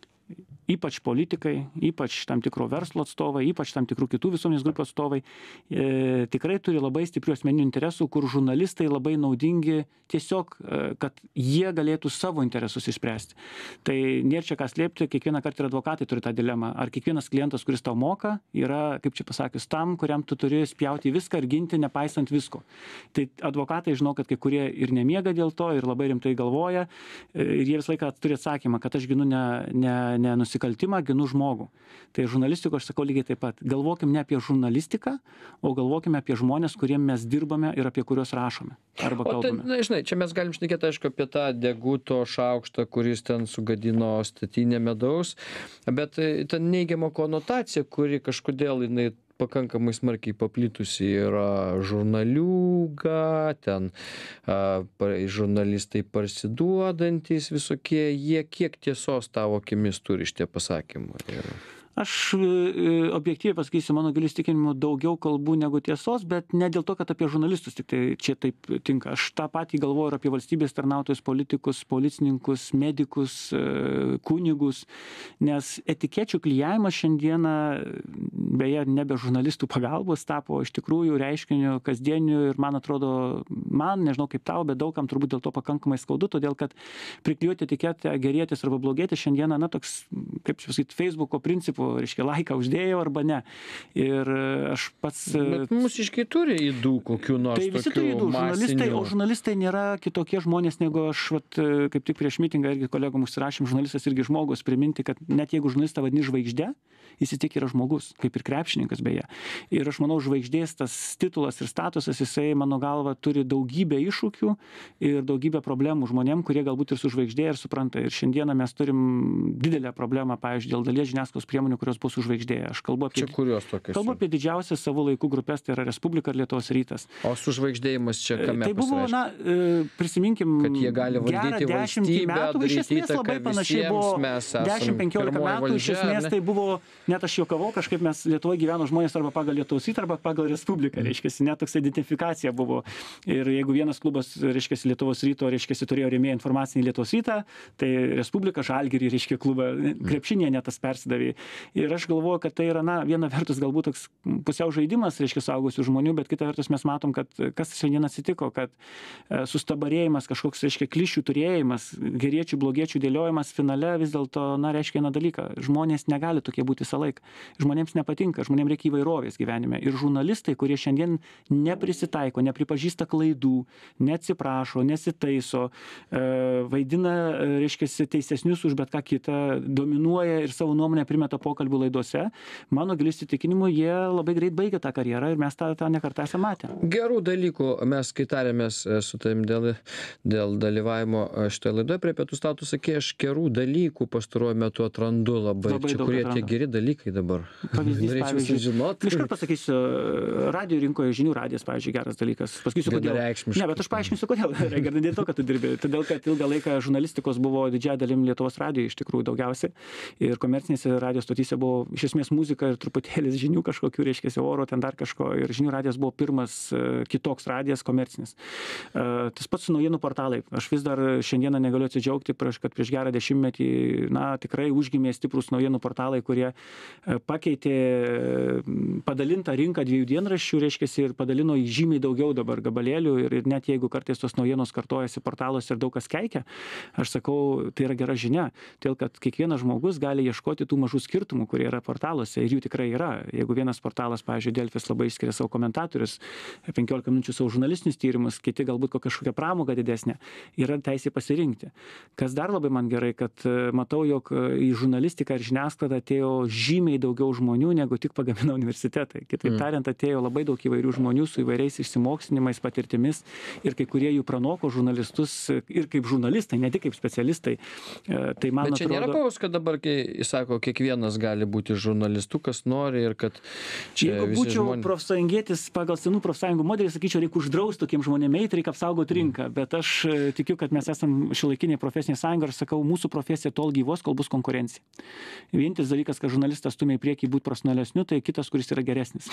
Ypač politikai, ypač tam tikro verslo atstovai, ypač tam tikrų kitų visuomenės grupių atstovai tikrai turi labai stiprių asmeninių interesų, kur žurnalistai labai naudingi tiesiog, kad jie galėtų savo interesus išspręsti. Tai nėra čia ką slėpti, kiekvieną kartą ir advokatai turi tą dilemą. Ar kiekvienas klientas, kuris tau moka, yra, kaip čia pasakius, tam, kuriam tu turi spjauti viską ir ginti, nepaisant visko. Tai advokatai žinau, kad kai kurie ir nemiega dėl to, ir labai rimtai galvoja, ir jie visą laiką turi atsakymą, kad aš ginu ne nusikaltimą, ginu žmogų. Tai žurnalistiko aš sakau lygiai taip pat. Galvokim ne apie žurnalistiką, o galvokime apie žmonės, kuriem mes dirbame ir apie kuriuos rašome arba kalbame. Tai, žinai, čia mes galim šnekėti, aišku, apie tą deguto šaukštą, kuris ten sugadino statinę medaus, bet ta neigiama konotacija, kuri kažkodėl jinai pakankamai smarkiai paplitusi yra žurnaliūga, ten žurnalistai parsiduodantys visokie, jie kiek tiesos tavo akimis turi šitie pasakymai? Aš objektyviai pasakysiu, mano giliu įsitikinimu, daugiau kalbų negu tiesos, bet ne dėl to, kad apie žurnalistus tik tai čia taip tinka. Aš tą patį galvoju ir apie valstybės tarnautojus, politikus, policininkus, medikus, kunigus, nes etikečių klijavimas šiandieną, beje, nebe žurnalistų pagalbos, tapo iš tikrųjų reiškiniu kasdieniu ir man atrodo, nežinau kaip tau, bet daugam turbūt dėl to pakankamai skaudu, todėl kad priklijuoti etiketę gerėtis arba blogėtis šiandieną, toks, kaip čia pasakyti, Facebooko principų, reiškia, laiką uždėjau arba ne. Ir aš pats... Bet mūsiškai turi įdų kokių nors tai visi turi įdų, žurnalistai nėra kitokie žmonės, negu aš, kaip tik prieš mitingą irgi kolegom užsirašėm, žurnalistas irgi žmogus, priminti, kad net jeigu žurnalistą vadini žvaigžde, jis tik yra žmogus, kaip ir krepšininkas beje. Ir aš manau, žvaigždės tas titulas ir statusas, jisai, mano galva, turi daugybę iššūkių ir daugybę problemų žmonėm, kurie galbūt ir su žvaigždė ir supranta. Ir šiandieną mes turim didelę problemą, pavyzdžiui, dėl dalies žiniasklaidos priemonių, kurios bus užvaigždėję. Aš kalbu apie, kalbu apie didžiausias savo laikų grupės, tai yra Respublika ir Lietuvos rytas. O sužvaigždėjimas čia kame tai buvo, prisiminkim, kad jie gali valdyti valstybę, daryti įtaką visiems, mes esame 10-15 metų, iš esmės tai buvo, net aš juokavau, kažkaip mes Lietuvoje gyveno žmonės arba pagal Lietuvos rytą, arba pagal Respubliką, reiškiasi, net toks identifikacija buvo. Ir jeigu vienas klubas, reiškiasi, Lietuvos ryto, reiškiasi, turėjo rėmėją informacinį Lietuvos rytą, tai Respublika, Žalgirį, reiškia, klubą, krepšinėje net tas persidavė. Ir aš galvoju, kad tai yra, viena vertus galbūt toks pusiau žaidimas, reiškia, suaugusių žmonių, bet kita vertus mes matom, kad kas šiandien atsitiko, kad sustabarėjimas, kažkoks, reiškia, klišių turėjimas, geriečių, blogiečių dėliojimas finale vis dėlto, reiškia vieną dalyką. Žmonės negali tokie būti visą laiką. Žmonėms nepatinka, žmonėms reikia įvairovės gyvenime. Ir žurnalistai, kurie šiandien neprisitaiko, nepripažįsta klaidų, neatsiprašo, nesitaiso, vaidina, reiškia, teisesnius už bet ką kitą, dominuoja ir savo nuomonę primeta pokalbių laidose, mano giliu įsitikinimu, jie labai greit baigia tą karjerą ir mes tą nekartą esame matę. Gerų dalykų mes, kai tarėmės su tavim dėl dalyvavimo šitoje laidoje prie pietų stalo, tu sakei, aš gerų dalykų pastaruoju metu atrandu labai čia, kurie tie geri dalykai dabar. Pavyzdys, iškart pasakysiu, radio rinkoje žinių radijas, pavyzdžiui, geras dalykas. Pasakysiu, kodėl. Ne, bet aš paaiškinsiu, kodėl. Dėl to, kad tu dirbi. Todėl, kad ilgą laiką žurnalistikos buvo didžiąja dalim Lietuvos radijoje iš tikrųjų daugiausiai ir komercinėse radijos stotyse buvo iš esmės muzika ir truputėlis žinių kažkokių, reiškia, oro, ten dar kažko. Ir žinių radijas buvo pirmas kitoks radijas komercinis. Tas pats su naujienų portalai. Aš vis dar šiandieną negaliu atsidžiaugti, kad prieš gerą dešimtmetį, tikrai užgimė stiprus naujienų portalai, kurie pakeitė padalintą rinką 2 dienraščių, reiškia, ir padalino į žymiai daugiau dabar gabalėlių. Ir net jeigu kartais tos naujienos kartojasi portaluose ir daug kas keikia, aš sakau, tai yra gera žinia. Todėl, kad kiekvienas žmogus gali ieškoti tų mažų skirtumų, kurie yra portaluose, ir jų tikrai yra. Jeigu vienas portalas, pavyzdžiui, Delfis labai išskiria savo komentatorius, 15 minučių savo žurnalistinius tyrimus, kiti galbūt kažkokią pramogą didesnę, yra teisė pasirinkti. Kas dar labai man gerai, kad matau, jog į žurnalistiką ir žiniasklaidą atėjo žymiai daugiau žmonių, negu tik pagamino universitetai. Kitaip tariant, atėjo labai daug įvairių žmonių su įvairiais išsimokslinimais, patirtimis, ir kai kurie jų pranoko žurnalistus ir kaip žurnalistai, ne tik kaip specialistai. Tai man Bet čia atrodo, nėra pavojus, kad dabar, kai sako, kiekvienas gali būti žurnalistu, kas nori, ir kad čia jeigu būčiau profsąjungietis pagal senų profsąjungų modelį, sakyčiau, reikia uždrausti tokiem žmonėm eiti, reikia apsaugoti rinką. Bet aš tikiu, kad mes esam šiuolaikinė profesinė sąjunga ir sakau, mūsų profesija tol gyvos, kol bus konkurencija. Vienintelis dalykas, kad žurnalistas stumia į priekį būti profesionalesniu, tai kitas, kuris yra geresnis.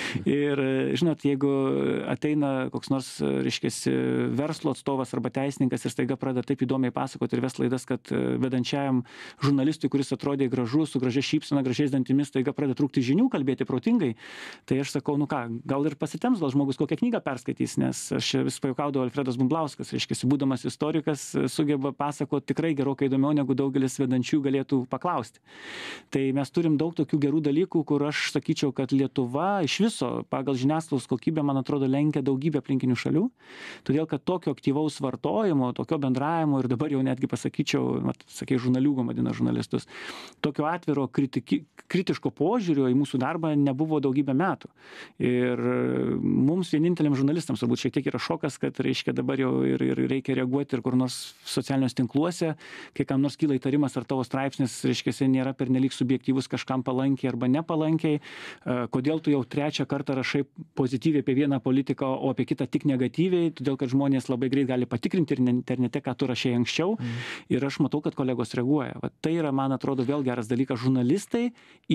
Ir žinot, jeigu ateina koks nors, reiškia, verslo atstovas arba teisininkas ir staiga pradeda taip įdomiai pasakoti ir ves laidas, kad vedančiajam žurnalistui, kuris atrodė gražus, su gražia šypsena, gražiais dantimis, staiga pradeda trūkti žinių, kalbėti protingai, tai aš sakau, gal ir pasitems, gal žmogus kokią knygą perskaitys, nes aš vis pajuokaudavau, Alfredas Bumblauskas, reiškia, būdamas istorikas, sugeba pasakoti tikrai gerokai įdomiau, negu daugelis vedančių galėtų paklausti. Tai mes turim daug tokių gerų dalykų, kur aš sakyčiau, kad Lietuva iš viso pagal žiniasklaidos kokybę, man atrodo, lenkia daugybę aplinkinių šalių, todėl kad tokio aktyvaus vartojimo, tokio bendravimo ir dabar jau netgi pasakyčiau, sakai, žurnaliūgom vadina žurnalistus, tokio atviro kritiško požiūrio į mūsų darbą nebuvo daugybę metų. Ir mums vieninteliam žurnalistams turbūt šiek tiek yra šokas, kad reiškia dabar jau ir reikia reaguoti ir kur nors socialiniuose tinkluose, kai kam nors kyla įtarimas, ar tavo straipsnis, reiškia, nėra pernelyg subjektyvus kažkam palankiai arba nepalankiai, kodėl tu jau 3 kartą rašai pozityviai apie vieną politiką, o apie kitą tik negatyviai, todėl kad žmonės labai greit gali patikrinti ir internete, ką tu rašei anksčiau. Ir aš matau, kad kolegos reaguoja. Tai yra, man atrodo, vėl geras dalykas. Žurnalistai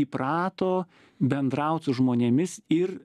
įprato bendrauti su žmonėmis ir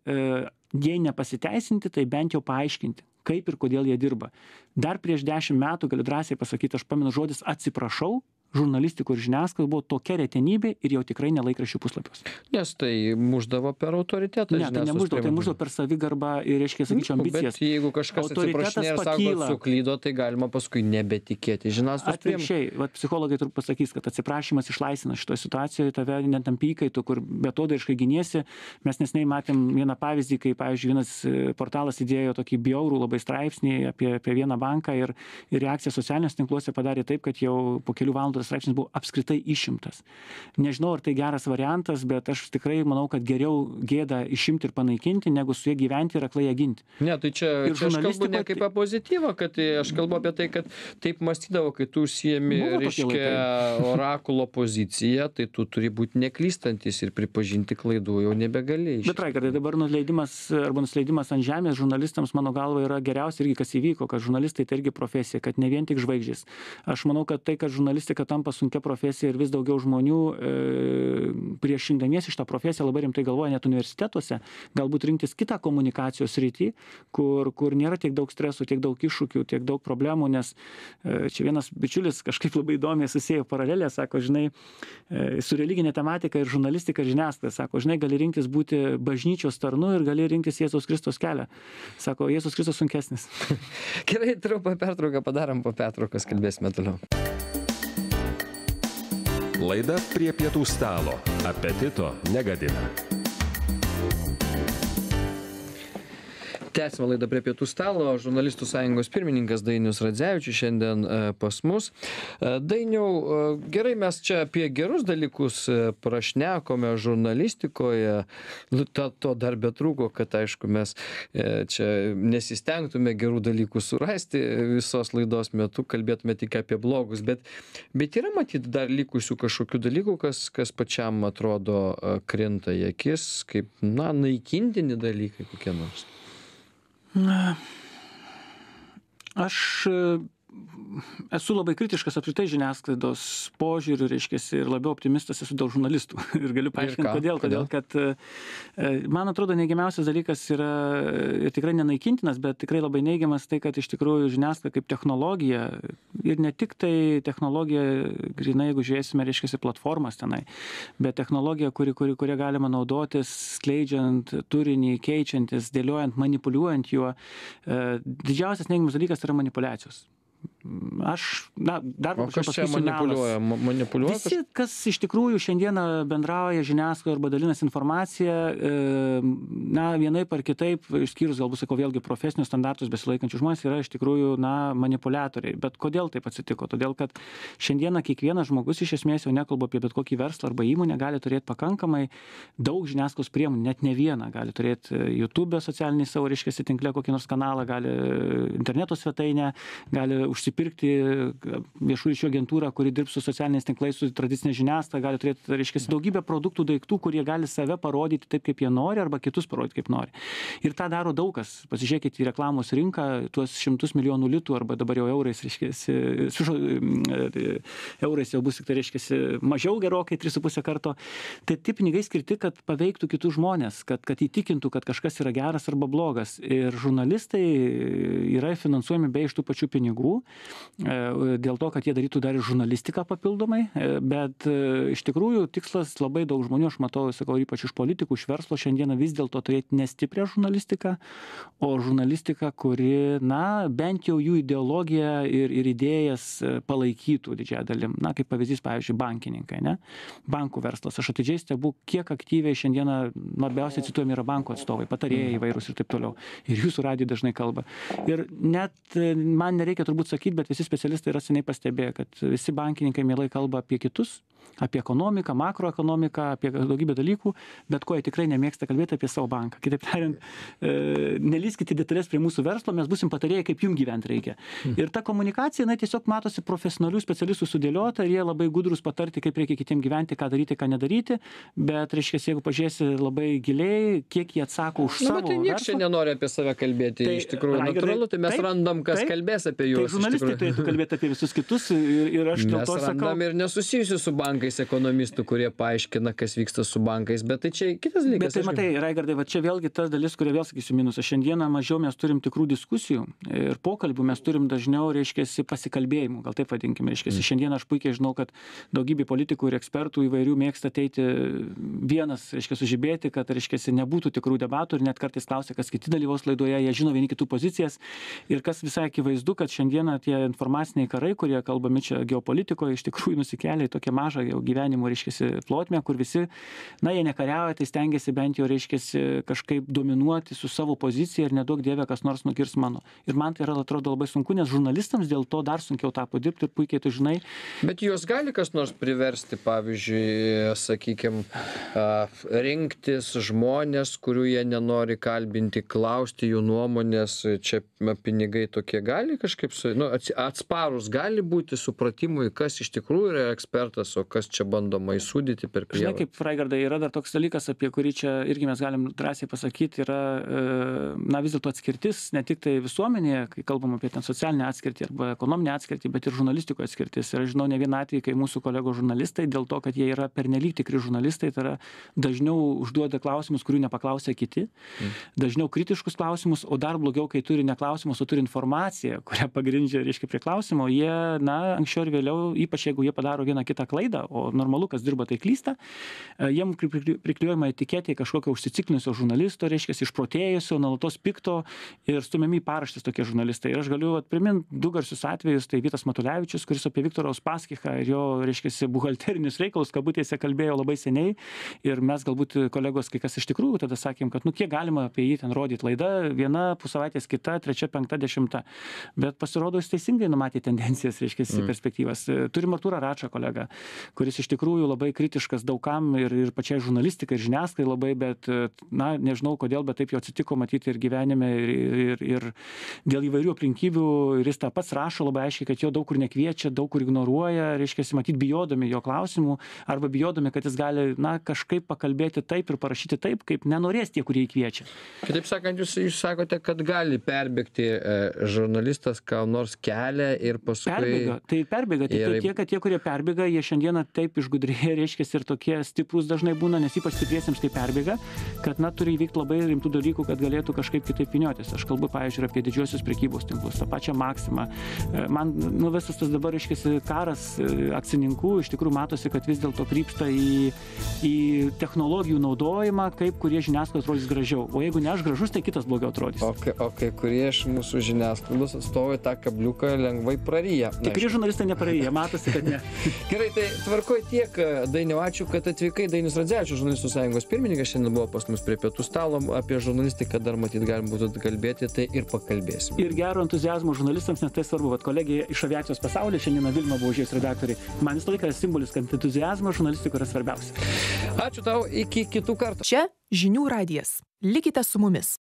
jei nepasiteisinti, tai bent jau paaiškinti, kaip ir kodėl jie dirba. Dar prieš 10 metų, galiu drąsiai pasakyti, aš pamenu žodis atsiprašau, žurnalistikų ir žiniasklaida buvo tokia retenybė ir jau tikrai ne laikraščių puslapiuose. Nes tai muždavo per autoritetą. Ne, tai nemuždavo, tai muždavo per savigarbą ir, reiškia, sakyčiau, ambicijas. Bet jeigu kažkas atsiprašinė ir sako, kad suklydo, tai galima paskui nebetikėti žiniasklaidos priemonėmis. Atvirkščiai, psichologai turbūt pasakys, kad atsiprašymas išlaisvina šitoje situacijoje, tave netampi įkaitų, kur betodariškai giniesi. Mes neseniai matėm vieną pavyzdį, kai, pavyzdžiui, vienas portalas įdėjo tokį bjaurų labai straipsnį apie vieną banką ir reakcija socialiniuose tinkluose padarė taip, kad jau po kelių valandų straipsnis buvo apskritai išimtas. Nežinau, ar tai geras variantas, bet aš tikrai manau, kad geriau gėdą išimti ir panaikinti, negu su jie gyventi ir aklai ją ginti. Ne, tai čia aš kalbu ne kaip pozityvą, kad aš kalbu apie tai, kad taip mąstydavo, kai tu užsiemi, reiškia, orakulo poziciją, tai tu turi būti neklystantis ir pripažinti klaidų jau nebegali. Bet Raigardai, dabar nuleidimas ant žemės žurnalistams, mano galva, yra geriausia irgi, kas įvyko, kad žurnalistai tai irgi profesija, kad ne vien tik žvaigždės. Aš manau, kad tai, kad žurnalistika tampa sunkia profesija ir vis daugiau žmonių prieš rinkdamiesi šitą profesiją labai rimtai galvoja net universitetuose, galbūt rinktis kitą komunikacijos sritį, kur nėra tiek daug stresų, tiek daug iššūkių, tiek daug problemų, nes čia vienas bičiulis kažkaip labai įdomiai susiejo paralelę, sako, žinai, su religinė tematika ir žurnalistika ir žiniasklaida, sako, žinai, gali rinktis būti bažnyčios tarnu ir gali rinktis Jėzaus Kristaus kelią. Sako, Jėzus Kristus sunkesnis. Gerai, trumpą pertrauką padarom, po pertraukos kalbėsime toliau. Laida prie pietų stalo. Apetito negadina. Tęsime laidą prie pietų stalo. Žurnalistų sąjungos pirmininkas Dainius Radzevičius šiandien pas mus. Dainiau, gerai, mes čia apie gerus dalykus prašnekome žurnalistikoje. To dar betrūko, kad aišku mes čia nesistengtume gerų dalykų surasti visos laidos metu, kalbėtume tik apie blogus, bet yra matyti dar likusių kažkokių dalykų, kas pačiam atrodo krinta į akis, kaip, naikintini dalykai kokie nors. Aš esu labai kritiškas apskritai žiniasklaidos požiūriu, reiškiasi, ir labiau optimistas esu dėl žurnalistų. Ir galiu paaiškinti, kodėl. Todėl, kad man atrodo neigiamiausias dalykas yra ir tikrai nenaikintinas, bet tikrai labai neigiamas tai, kad iš tikrųjų žiniasklaida kaip technologija ir ne tik tai technologija, grinai, jeigu žiūrėsime, reiškiasi, platformas tenai, bet technologija, kuria galima naudotis, skleidžiant turinį, keičiantis, dėliojant, manipuliuojant juo. Didžiausias neigiamas dalykas yra manipuliacijos. Dar o kas čia manipuliuoja? Visi, kas iš tikrųjų šiandieną bendrauja žiniasklaidoje arba dalinas informaciją, vienaip ar kitaip, išskyrus galbūt, sakau, vėlgi profesinius standartus besilaikančių žmonės, yra iš tikrųjų, manipuliatoriai. Bet kodėl taip atsitiko? Todėl, kad šiandieną kiekvienas žmogus iš esmės, jau nekalbu apie bet kokį verslą arba įmonę, gali turėti pakankamai daug žiniasklaidos priemonių, net ne vieną. Gali turėti YouTube socialinį savo, reiškiasi, tinkle kokį nors kanalą, gali interneto svetainę, gali užsipirkti viešųjų ryšių agentūrą, kuri dirbs su socialiniais tinklais, su tradicinė žiniasklaida, gali turėti, reiškia, daugybę produktų, daiktų, kurie gali save parodyti taip, kaip jie nori, arba kitus parodyti, kaip nori. Ir tą daro daug kas. Pasižiūrėkite į reklamos rinką, tuos 100 milijonų litų, arba dabar jau eurais, reiškia, eurais jau bus, tai reiškia, mažiau gerokai, 3,5 karto. Tai tie pinigai skirti, kad paveiktų kitus žmonės, kad įtikintų, kad kažkas yra geras arba blogas. Ir žurnalistai yra finansuojami be iš tų pačių pinigų, dėl to, kad jie darytų dar ir žurnalistiką papildomai, bet iš tikrųjų tikslas labai daug žmonių, aš matau, sakau, ypač iš politikų, iš verslo šiandieną vis dėlto turėti nestiprią žurnalistiką, o žurnalistiką, kuri, bent jau jų ideologiją ir idėjas palaikytų didžiąją dalim. Kaip pavyzdys, pavyzdžiui, bankininkai, ne? Bankų verslas. Aš atidžiai stebu, kiek aktyviai šiandieną labiausiai cituojami yra bankų atstovai, patarėjai įvairūs ir taip toliau. Ir jūsų radijai dažnai kalba. Ir net man nereikia turbūt sakyti, bet visi specialistai yra seniai pastebėję, kad visi bankininkai mielai kalba apie kitus, apie ekonomiką, makroekonomiką, apie daugybę dalykų, bet ko jie tikrai nemėgsta kalbėti apie savo banką. Kitaip tariant, nelyskite detalės prie mūsų verslo, mes busim patarėjai, kaip jums gyventi reikia. Ir ta komunikacija, tiesiog matosi profesionalių specialistų sudėliota ir jie labai gudrus patarti, kaip reikia kitiems gyventi, ką daryti, ką nedaryti, bet, reiškia, jeigu pažiūrėsi labai giliai, kiek jie atsako už savo verslą. Tai niekas čia nenori apie save kalbėti, iš tikrųjų, natūralu, tai mes randam, kas kalbės apie juos. Tai žurnalistai turėtų kalbėti apie visus kitus ir aš dėl to sakau. Mes randam ir nesusijusių su bankais ekonomistų, kurie paaiškina, kas vyksta su bankais, bet tai čia kitas dalykas. Bet tai matai, Raigardai, va čia vėlgi ta dalis, kuria vėl sakysiu minusas. Šiandieną mažiau mes turim tikrų diskusijų ir pokalbių, mes turim dažniau, reiškia, pasikalbėjimų, gal taip vadinkime, reiškia. Šiandieną aš puikiai žinau, kad daugybė politikų ir ekspertų įvairių mėgsta ateiti vienas, reiškia, sužibėti, kad, reiškia, nebūtų tikrų debatų ir net kartais klausia, kas kiti dalyvaus laidoje, jie žino vieni kitų pozicijas ir kas visai akivaizdu, kad šiandieną tie informaciniai karai, kurie kalbami čia geopolitikoje, iš tikrųjų nusikelia į tokią mažą jau gyvenimo, reiškia, plotmę, kur visi, jie nekariauja, tai stengiasi bent jau, reiškia, kažkaip dominuoti su savo pozicija ir nedaug dievė, kas nors nukirs mano. Ir man tai yra, atrodo, labai sunku, nes žurnalistams dėl to dar sunkiau tapo dirbti ir puikiai tu žinai. Bet juos gali kas nors priversti, pavyzdžiui, sakykime, rinktis žmonės, kurių jie nenori kalbinti, klausti jų nuomonės, čia pinigai tokie gali kažkaip, atsparus gali būti supratimui, kas iš tikrųjų yra ekspertas, o kas čia bandoma įsūdyti per prievartą. Žinai, kaip Raigardai, yra dar toks dalykas, apie kurį čia irgi mes galim drąsiai pasakyti, yra vis dėlto atskirtis, ne tik tai visuomenėje, kai kalbam apie ten socialinę atskirtį arba ekonominę atskirtį, bet ir žurnalistikoje atskirtis. Ir aš žinau ne vieną atvejį, kai mūsų kolegos žurnalistai, dėl to, kad jie yra pernelyg tikri žurnalistai, tai yra dažniau užduoda klausimus, kurių nepaklausia kiti, dažniau kritiškus klausimus, o dar blogiau, kai turi ne klausimus, o turi informaciją, kurią pagrindžia, reiškia, prie klausimo, jie, anksčiau ir vėliau, ypač jeigu jie padaro vieną kitą klaidą, o normalu, kas dirba, tai klysta, jiem priklijuojama etiketė kažkokio užsiciklinusio žurnalisto, reiškia, išprotėjusio, nuolatos pikto ir stumiami į paraštes tokie žurnalistai. Ir aš galiu priminti du garsius atvejus, tai Vytas Matulevičius, kuris apie Viktorą Uspaskichą ir jo, reiškia, buhalterinius reikalus kabutėse kalbėjo labai seniai ir mes galbūt kolegos kai kas iš tikrųjų tada sakėm, kad kiek galima apie jį ten rodyti laida, viena pusavaitės kita, trečia, penkta, 10. Bet pasirodo, jis teisingai numatė tendencijas, reiškia, perspektyvas. Turim Artūrą Račą kolegą, kuris iš tikrųjų labai kritiškas daugam ir pačiai žurnalistikai, ir žiniasklaidai labai, bet, na, nežinau kodėl, bet taip jau atsitiko matyti ir gyvenime, ir dėl įvairių aplinkybių, ir jis tą pats rašo labai aiškiai, kad jo daug kur nekviečia, daug kur ignoruoja, reiškia, matyt, bijodami jo klausimų, arba bijodami, kad jis gali, na, kažkaip pakalbėti taip ir parašyti taip, kaip nenorės tie, kurie įkviečia. Kitaip sakant, jūs sakote, kad gali perbėgti žurnalistas ką nors kelią ir paskui... Perbėga. Tai tiek, kad tie, kurie perbėga, jie šiandieną taip išgudrėja, reiškia, ir tokie stiprus dažnai būna, nes ypač stipriesiems tai perbėga, kad, na, turi įvykti labai rimtų dalykų, kad galėtų kažkaip kitaip vyniotis. Aš kalbu, pavyzdžiui, apie didžiosios prekybos tinklus, tą pačią Maksimą. Man, nu, visas tas dabar, reiškia, karas akcininkų, iš tikrųjų matosi, kad vis dėlto krypsta į technologijų naudojimą, kaip kurie žiniasklaidos atrodys gražiau. O jeigu ne aš gražus, tai kitas blogiau atrodys. O kai kurie iš mūsų žiniasklaidos atstovai tą kabliuką lengvai praryja. Tikri žurnalistai nepraryja, matosi, kad ne. Gerai, tai tvarkoj tiek. Dainiau, ačiū, kad atvykai. Dainius Radzevičius, žurnalistų sąjungos pirmininkas, šiandien buvo pas mus prie pietų stalo. Apie žurnalistiką dar matyt galim būtų kalbėti, tai ir pakalbėsim. Ir gero entuziazmo žurnalistams, nes tai svarbu. Vat kolegė iš aviacijos pasaulio, šiandieną Vilma buvo užėjus redaktoriai. Man visą laiką simbolis, kad entuziazmo žurnalistika yra svarbiausia. Ačiū tau, iki kitų kartų. Čia žinių radijas. Likite su mumis.